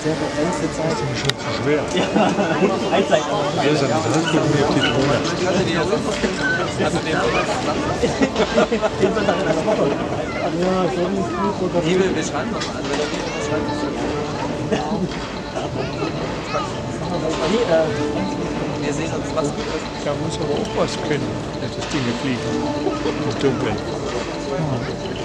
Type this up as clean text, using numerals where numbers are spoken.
sehr begrenzte Zeit. Das ist mir schon zu schwer. Ja, Freizeit aber. Hier ist eine Hand, gucken wir auf die Drohne. Den Sonntag in einer Woche. Ja, so ein Flug oder Nee, wir schreiben noch an, wenn er nicht schreibt, ist wir sehen uns was gut ist. Da muss aber auch was können, dass das Dinge fliegen. Im Dunkeln.